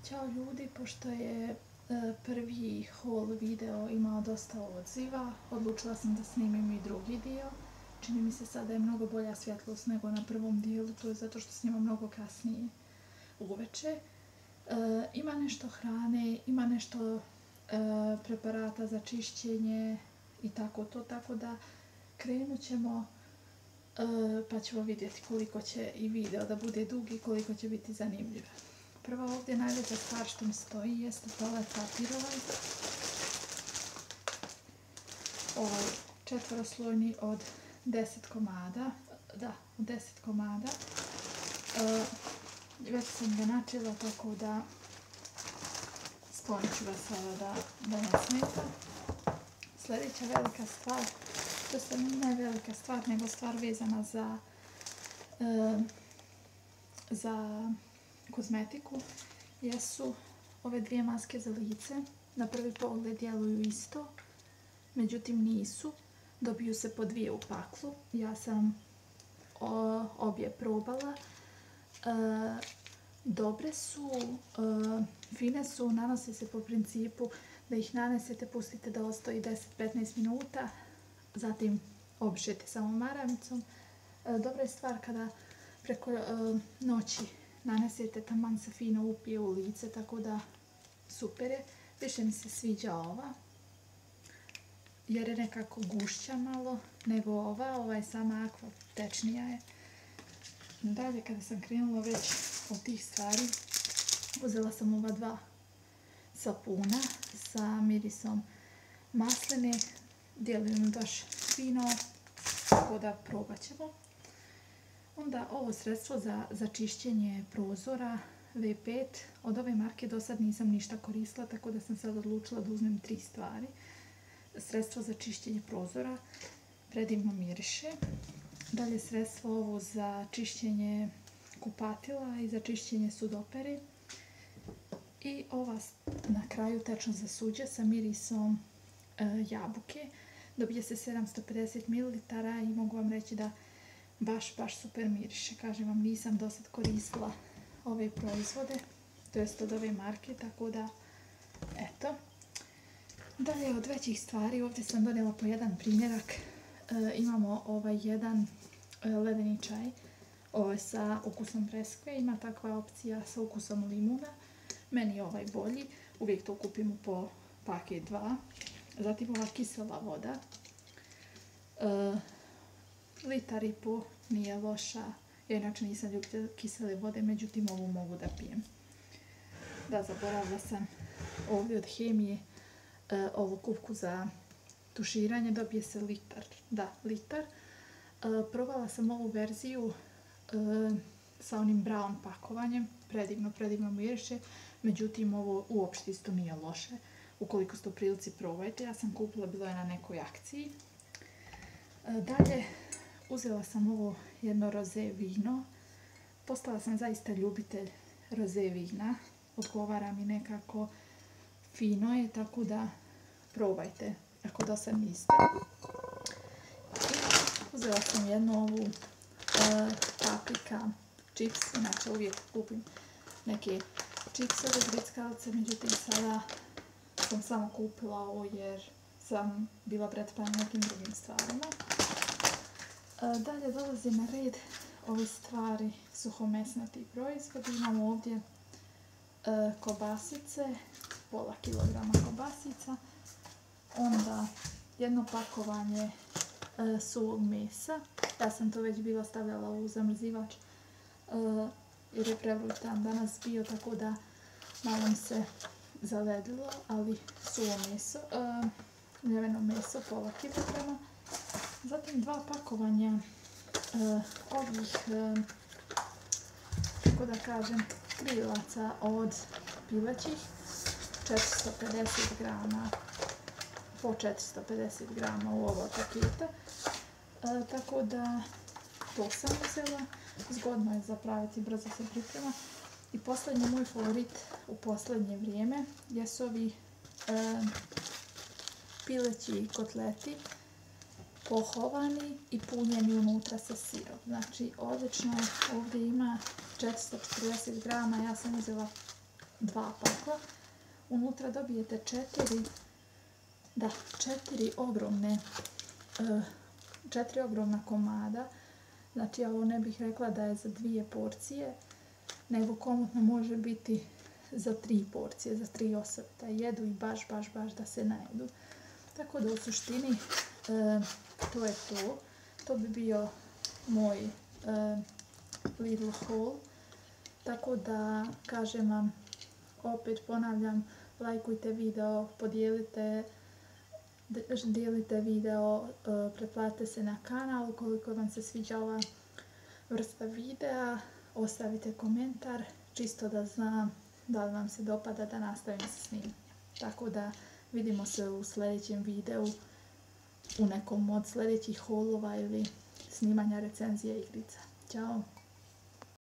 Ćao ljudi, pošto je prvi haul video imao dosta odziva, odlučila sam da snimim i drugi dio. Čini mi se sada da je mnogo bolja svjetlost nego na prvom dijelu, to je zato što snimam mnogo kasnije uveče. Ima nešto hrane, ima nešto preparata za čišćenje i tako da krenut ćemo pa ćemo vidjeti koliko će i video da bude dugi i koliko će biti zanimljiv. Prva ovdje najveća stvar što mi stoji jeste toalet papir ovaj četvoroslojni od 10 komada. Da, 10 komada. Već sam ga načela, tako da sklonit ću ga sada da ne smeta. Sljedeća velika stvar, to je ne velika stvar, nego stvar vezana za kozmetiku, jesu ove dvije maske za lice. Na prvi pogled djeluju isto, međutim nisu. Dobiju se po dvije u paklu. Ja sam obje probala. Dobre su, fine su, nanose se po principu da ih nanesete, pustite da ostoji 10-15 minuta, zatim obrišete samo maramicom. Dobra je stvar kada preko noći nanesete, taman se fino upije u lice, tako da super je. Više mi se sviđa ova, jer je nekako gušća malo nego ova je sama akva, tečnija je. Dalje, kada sam krenula već od tih stvari, uzela sam ova dva sapuna sa mirisom masline, djeluju mi baš fino, tako da probat ćemo. Onda ovo sredstvo za čišćenje prozora V5, od ove marke do sad nisam ništa koristila, tako da sam sad odlučila da uzmem 3 stvari. Sredstvo za čišćenje prozora, predivno miriše. Dalje sredstvo ovo za čišćenje kupatila i za čišćenje sudopere. I ova na kraju tečno za suđe sa mirisom jabuke. Dobije se 750 ml i mogu vam reći da baš super miriše. Kažem vam, nisam do sad koristila ove proizvode, to jest od ove marke, tako da eto. Dalje od većih stvari, ovdje sam donijela po jedan primjerak. Imamo ovaj jedan ledeni čaj, ovo je sa ukusom breskve, ima takva opcija sa ukusom limuna. Meni je ovaj bolji, uvijek to kupim po paket 2. Zatim ova kisela voda, 1,5 litar nije loša. Ja inače nisam ljubitelj kisele vode, međutim ovu mogu da pijem. Da, zaboravila sam ovdje od Hemije ovu kupku za tuširanje, dobije se litar. Da, litar. Probala sam ovu verziju sa onim brown pakovanjem, predivno miriše, međutim ovo uopšte isto nije loše. Ukoliko ste u prilici, probajte. Ja sam kupila, bilo je na nekoj akciji. Dalje, uzela sam ovo jedno roze vino. Postala sam zaista ljubitelj roze vina. Odgovara mi nekako, fino je, tako da probajte ako do sad niste. I uzela sam jednu ovu paprika čips. Inače uvijek kupim neke čipsove zvickalice, međutim sada sam samo kupila ovo jer sam bila pretplanjena nekim drugim stvarima. Dalje dolazi na red ove stvari, suhomesnati proizvodi. Imamo ovdje kobasice, pola kilograma kobasica, onda jedno pakovanje suvog mesa. Ja sam to već bila stavljala u zamrzivač jer je prevrutan danas bio, tako da malo mi se zaledilo, ali suvo meso, mljeveno meso, pola kilograma. Zatim 2 pakovanja ovih, kako da kažem, krilaca od pilećih, 450 grama, po 450 grama u ova paketa. Tako da to sam uzela, zgodno je zapraviti, brzo se priprema. I posljednji moj favorit u posljednje vrijeme jesu ovi pileći kotleti, pohovani i punjeni unutra sa sirom. Znači odlično, ovdje ima 440 grama, ja sam uzela 2 pakla. Unutra dobijete 4 ogromna komada. Znači ovo ne bih rekla da je za 2 porcije, nego komotno može biti za 3 porcije, za 3 osobe da jedu i baš da se najedu. Tako da u suštini to je to. To bi bio moj little haul. Tako da kažem vam, opet ponavljam, lajkujte video, podijelite, dijelite video, pretplatite se na kanal ukoliko vam se sviđa ova vrsta videa, ostavite komentar čisto da znam da li vam se dopada da nastavim sa snimom. Tako da vidimo se u sljedećem videu, u nekom od sljedećih haulova ili snimanja recenzije igrica. Ćao!